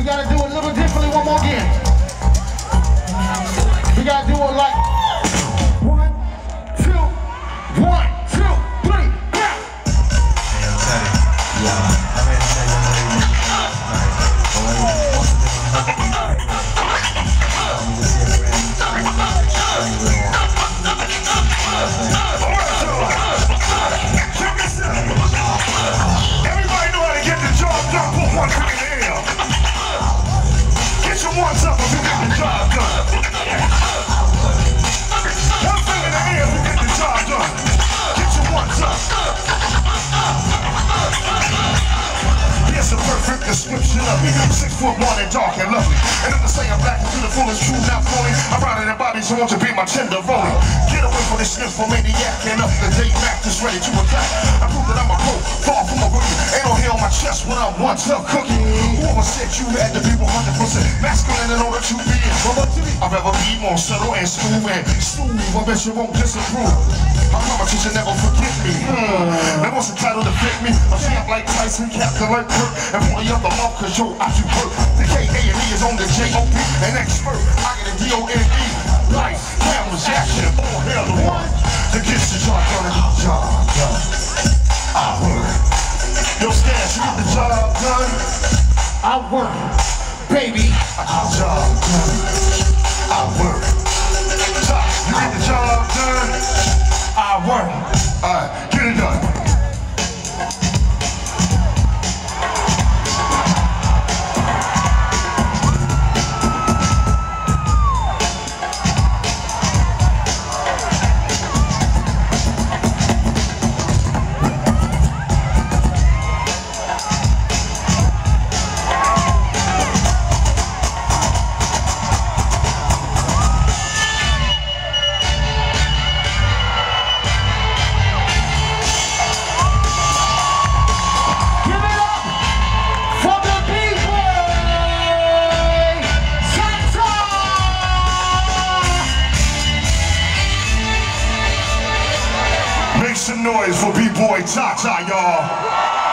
We gotta do it a little differently one more again. We gotta do it like 1, 2, 1, 2, 3, go! Everybody know how to get the job done. Put one foot in the air. Get your ones up if you get the job done. One foot in the air if you get the job done. Get your ones up. Here's a perfect description of me. 6'1" and dark and lovely. And I'm the same black and beautiful is true, not phony. I'm riding in bodies who want to be my tenderoni. Get away from this nymphomaniac and up the date Mac is ready to attack. I prove that I'm a pro, far from a rookie. Ain't no hair on my chest when I'm one tough cookie. Whoever said you had to be 100% masculine in order to be I'd rather be more subtle and smooth and smooth. I bet you won't disapprove. My mama teacher never forget me. That was the title to fit me. A champ like Tyson, captain like Kirk, and pulling up the mouth cause yo, I do work. The K.A.M.E. is on the J.O.P. An expert, I get a D.O.N.E. Lights, cameras, action, all hell the one that gets the job done and the job done. I work. Yo, Stance, you get the job done. I work, baby. Job done. I work. Top, you get the job done. I work. Alright, get it done. Make some noise for B-Boy Tata, y'all.